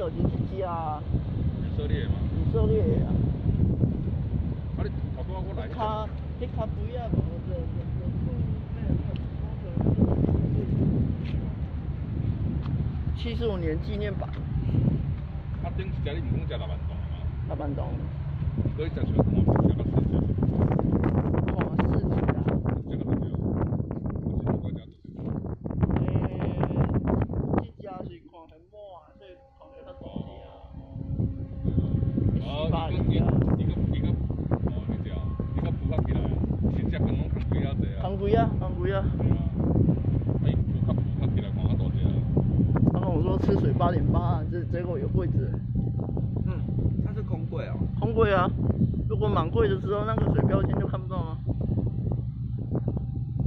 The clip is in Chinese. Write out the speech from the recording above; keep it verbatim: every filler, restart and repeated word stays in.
有就是这家啊。 以色列嘛。 以色列啊。 啊，你头拄仔我来。 卡，迄卡肥啊，无这这这七十五年纪念版。 啊，顶一只你唔讲食六万栋吗？ 六万栋。 可以再出看食到四只。 看四只啊。 这个多少？我记得我家多少？ 诶，这家是看很满，所以看起来较大只啊。 哦，伊个伊伊个伊个哦，你只，伊个孵较起来啊，是只跟拢空几啊只啊？ 空几啊，空几啊。 对啊，啊伊孵较孵较起来，看较大只啊。 他跟我说吃水八点八，这结果有柜子。 嗯，它是空柜哦。 空柜啊，如果满柜的时候，那个水标签就看不到了。